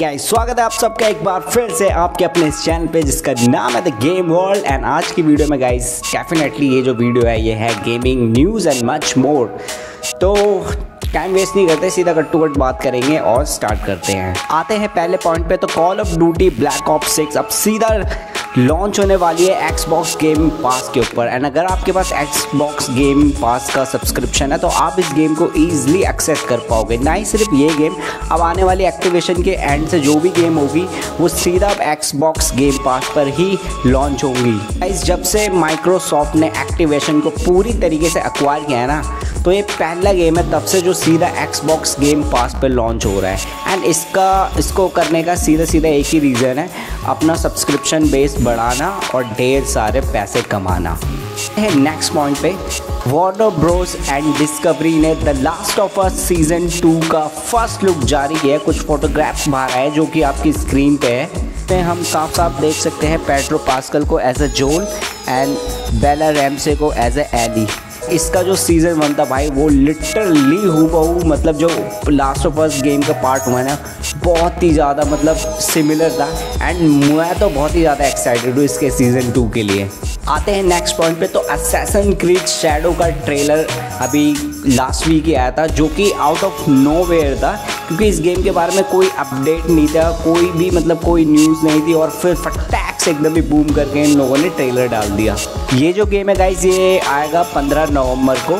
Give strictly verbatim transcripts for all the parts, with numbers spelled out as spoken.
Guys, स्वागत है आप सबका एक बार फिर से आपके अपने इस चैनल पे जिसका नाम है द गेम वर्ल्ड। एंड आज की वीडियो में गाइस डेफिनेटली ये जो वीडियो है ये है gaming news and much more. तो टाइम वेस्ट नहीं करते, सीधा कट टू कट बात करेंगे और स्टार्ट करते हैं। आते हैं पहले पॉइंट पे। तो Call of Duty Black Ops six अब सीधा लॉन्च होने वाली है एक्सबॉक्स गेम पास के ऊपर। एंड अगर आपके पास एक्सबॉक्स गेम पास का सब्सक्रिप्शन है तो आप इस गेम को ईजिली एक्सेस कर पाओगे। ना ही सिर्फ ये गेम, अब आने वाली एक्टिवेशन के एंड से जो भी गेम होगी वो सीधा अब एक्सबॉक्स गेम पास पर ही लॉन्च होंगी। गाइस, जब से माइक्रोसॉफ्ट ने एक्टिवेशन को पूरी तरीके से एक्वायर किया है ना, तो ये पहला गेम है तब से जो सीधा एक्सबॉक्स गेम पास पर लॉन्च हो रहा है। एंड इसका इसको करने का सीधा सीधा एक ही रीज़न है, अपना सब्सक्रिप्शन बेस बढ़ाना और ढेर सारे पैसे कमाना है। नेक्स्ट पॉइंट पे, वार्नर ब्रोस एंड डिस्कवरी ने The Last of Us season two का फर्स्ट लुक जारी किया है। कुछ फोटोग्राफ्स बाहर आए जो कि आपकी स्क्रीन पे है। तो हम साफ साफ देख सकते हैं पेड्रो पास्कल को as a Joel and Bella Ramsey को एज अ एली। इसका जो सीज़न वन था भाई वो लिटरली हूबहू मतलब जो लास्ट ऑफ अस गेम का पार्ट वन है बहुत ही ज़्यादा मतलब सिमिलर था। एंड मैं तो बहुत ही ज़्यादा एक्साइटेड हूँ इसके सीज़न टू के लिए। आते हैं नेक्स्ट पॉइंट पे। तो असैसिन क्रीड शैडो का ट्रेलर अभी लास्ट वीक ही आया था जो कि आउट ऑफ नोवेयर था, क्योंकि इस गेम के बारे में कोई अपडेट नहीं था, कोई भी मतलब कोई न्यूज़ नहीं थी। और फिर फटाक से एकदम ही बूम करके इन लोगों ने ट्रेलर डाल दिया। ये जो गेम है गाइस ये आएगा पंद्रह नवंबर को।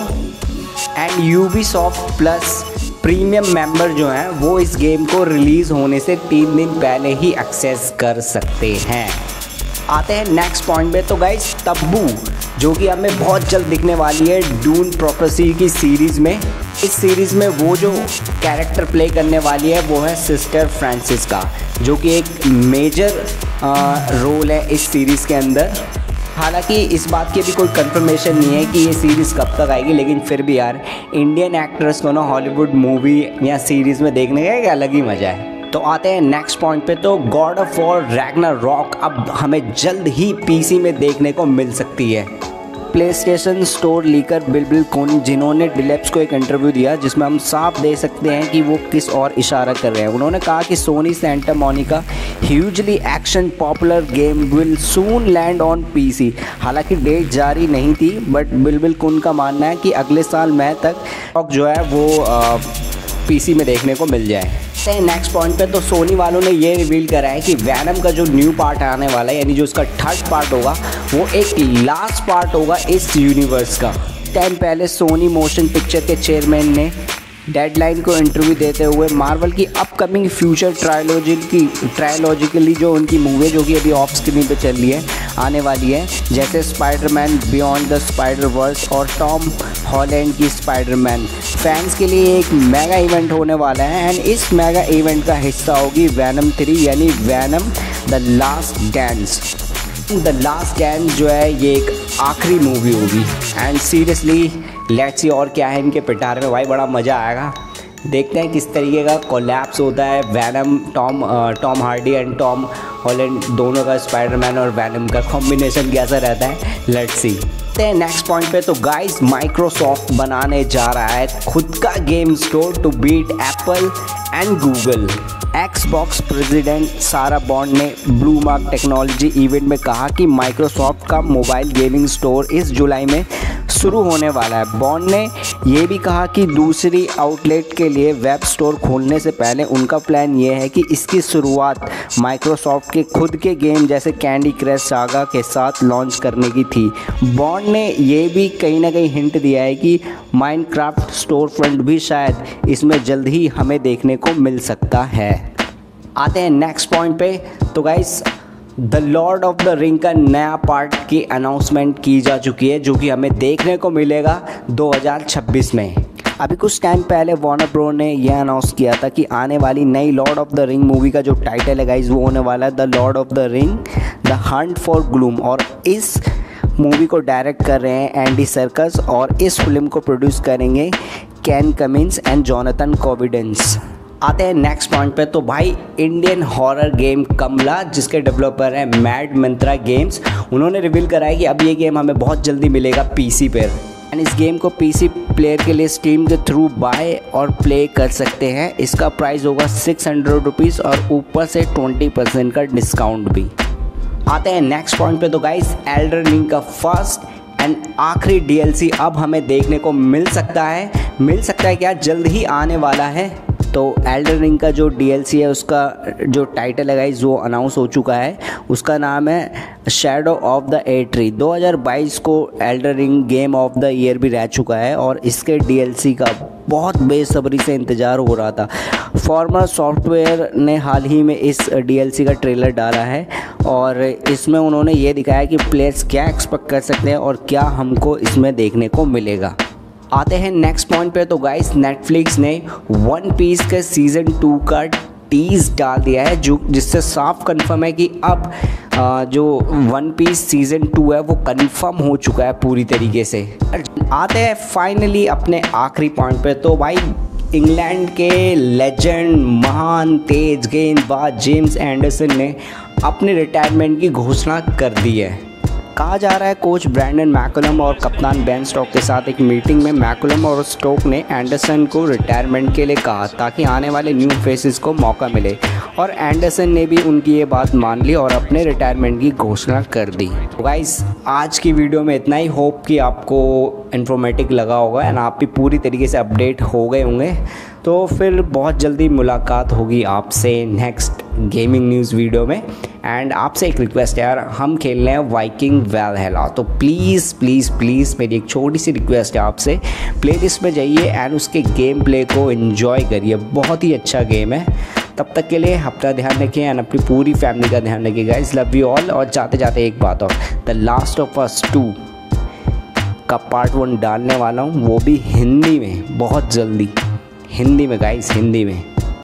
And Ubisoft plus premium member जो हैं वो इस गेम को रिलीज़ होने से तीन दिन पहले ही एक्सेस कर सकते हैं। आते हैं नेक्स्ट पॉइंट पे। तो गाइस तब्बू जो कि हमें बहुत जल्द दिखने वाली है डून प्रोफेसी की सीरीज़ में। इस सीरीज़ में वो जो कैरेक्टर प्ले करने वाली है वो है सिस्टर फ्रांसिस्का, जो कि एक मेजर रोल है इस सीरीज़ के अंदर। हालांकि इस बात की भी कोई कंफर्मेशन नहीं है कि ये सीरीज़ कब तक आएगी, लेकिन फिर भी यार इंडियन एक्ट्रेस को ना हॉलीवुड मूवी या सीरीज़ में देखने का एक अलग ही मज़ा है। तो आते हैं नेक्स्ट पॉइंट पे। तो गॉड ऑफ वॉर रैग्नारॉक अब हमें जल्द ही पीसी में देखने को मिल सकती है। प्लेस्टेशन स्टोर लीकर बिलबिल कुन, जिन्होंने डिलेप्स को एक इंटरव्यू दिया जिसमें हम साफ देख सकते हैं कि वो किस और इशारा कर रहे हैं। उन्होंने कहा कि Sony Santa Monica hugely action popular game will soon land on PC. हालांकि डेट जारी नहीं थी, बट बिलबिल कुन का मानना है कि अगले साल मई तक जो है वो आ, पीसी में देखने को मिल जाए। नेक्स्ट पॉइंट पे। तो सोनी वालों ने ये रिवील करा है कि वैनम का जो न्यू पार्ट आने वाला है, यानी जो उसका थर्ड पार्ट होगा, वो एक लास्ट पार्ट होगा इस यूनिवर्स का। टाइम पहले सोनी मोशन पिक्चर के चेयरमैन ने डेडलाइन को इंटरव्यू देते हुए मार्वल की अपकमिंग फ्यूचर ट्रायोलॉजी की ट्रायोलॉजिकली जो उनकी मूवी जो कि अभी ऑफ स्क्रीन पे चल रही है आने वाली है, जैसे Spiderman beyond the Spider-Verse और टॉम हॉलैंड की स्पाइडरमैन, फैंस के लिए एक मेगा इवेंट होने वाला है। एंड इस मेगा इवेंट का हिस्सा होगी वैनम थ्री यानी Venom the last dance. The last dance जो है ये एक आखिरी मूवी होगी। एंड सीरियसली लेट्स सी और क्या है इनके पिटारे में भाई, बड़ा मज़ा आएगा। देखते हैं किस तरीके का कोलैप्स होता है Venom Tom Tom Hardy and Tom Holland दोनों का, स्पाइडरमैन और वैनम का कॉम्बिनेशन कैसा रहता है, लेट्स सी। नेक्स्ट पॉइंट पे। तो गाइस माइक्रोसॉफ्ट बनाने जा रहा है खुद का game store to beat Apple and Google. Xbox president Sarah Bond ने ब्लू मार्क टेक्नोलॉजी इवेंट में कहा कि माइक्रोसॉफ्ट का मोबाइल गेमिंग स्टोर इस जुलाई में शुरू होने वाला है। बॉन्ड ने यह भी कहा कि दूसरी आउटलेट के लिए वेब स्टोर खोलने से पहले उनका प्लान ये है कि इसकी शुरुआत माइक्रोसॉफ्ट के खुद के गेम जैसे कैंडी क्रश सागा के साथ लॉन्च करने की थी। बॉन्ड ने यह भी कहीं ना कहीं हिंट दिया है कि माइनक्राफ्ट स्टोर फ्रंट भी शायद इसमें जल्द ही हमें देखने को मिल सकता है। आते हैं नेक्स्ट पॉइंट पे। तो guys the Lord of the Ring का नया पार्ट की अनाउंसमेंट की जा चुकी है जो कि हमें देखने को मिलेगा दो हज़ार छब्बीस में। अभी कुछ टाइम पहले वार्नर ब्रो ने यह अनाउंस किया था कि आने वाली नई Lord of the Ring movie का जो टाइटल है गाइस वो होने वाला है the Lord of the Ring the Hunt for Gollum. और इस मूवी को डायरेक्ट कर रहे हैं एंडी सर्कस और इस फिल्म को प्रोड्यूस करेंगे Ken Kamins and Jonathan Cavendish. आते हैं नेक्स्ट पॉइंट पे। तो भाई इंडियन हॉरर गेम कमला जिसके डेवलपर हैं मैड मंत्रा गेम्स, उन्होंने रिवील करा है कि अब ये गेम हमें बहुत जल्दी मिलेगा पीसी पर। एंड इस गेम को पीसी प्लेयर के लिए स्टीम के थ्रू बाय और प्ले कर सकते हैं। इसका प्राइस होगा सिक्स हंड्रेड रुपीज़ और ऊपर से ट्वेंटी परसेंट का डिस्काउंट भी। आते हैं नेक्स्ट पॉइंट पे। तो गाइस एल्डन रिंग का फर्स्ट एंड आखिरी डीएलसी अब हमें देखने को मिल सकता है मिल सकता है क्या जल्द ही आने वाला है। तो एल्डन रिंग का जो डीएलसी है उसका जो टाइटल है गाइस वो अनाउंस हो चुका है। उसका नाम है shadow of the Erdtree. दो हज़ार बाईस को Elden Ring game of the year भी रह चुका है और इसके डीएलसी का बहुत बेसब्री से इंतज़ार हो रहा था। फॉर्मर सॉफ्टवेयर ने हाल ही में इस डीएलसी का ट्रेलर डाला है और इसमें उन्होंने ये दिखाया कि प्लेयर्स क्या एक्सपेक्ट कर सकते हैं और क्या हमको इसमें देखने को मिलेगा। आते हैं नेक्स्ट पॉइंट पे। तो गाइस नेटफ्लिक्स ने वन पीस के सीज़न टू का टीज डाल दिया है जो जिससे साफ कंफर्म है कि अब आ, जो वन पीस सीज़न टू है वो कंफर्म हो चुका है पूरी तरीके से। आते हैं फाइनली अपने आखिरी पॉइंट पे। तो भाई इंग्लैंड के लेजेंड महान तेज गेंदबाज जेम्स एंडरसन ने अपने रिटायरमेंट की घोषणा कर दी है। कहा जा रहा है कोच ब्रैंडन मैकुलम और कप्तान बेन स्टोक के साथ एक मीटिंग में मैकुलम और स्टोक ने एंडरसन को रिटायरमेंट के लिए कहा ताकि आने वाले न्यू फेसेस को मौका मिले और एंडरसन ने भी उनकी ये बात मान ली और अपने रिटायरमेंट की घोषणा कर दी। तो गाइस आज की वीडियो में इतना ही। होप कि आपको इन्फॉर्मेटिव लगा होगा एंड आप भी पूरी तरीके से अपडेट हो गए होंगे। तो फिर बहुत जल्दी मुलाकात होगी आपसे नेक्स्ट गेमिंग न्यूज़ वीडियो में। एंड आपसे एक रिक्वेस्ट है यार, हम खेल रहे हैं वाइकिंग वैलहैला। तो प्लीज़ प्लीज़ प्लीज़ मेरी एक छोटी सी रिक्वेस्ट है आपसे, प्लेलिस्ट में जाइए एंड उसके गेम प्ले को एंजॉय करिए। बहुत ही अच्छा गेम है। तब तक के लिए अपना ध्यान रखिए एंड अपनी पूरी फैमिली का ध्यान रखिए गाइस। Love you all. और जाते जाते एक बात और, the Last of Us two का पार्ट वन डालने वाला हूँ, वो भी हिंदी में बहुत जल्दी। हिंदी में गाइस, हिंदी में।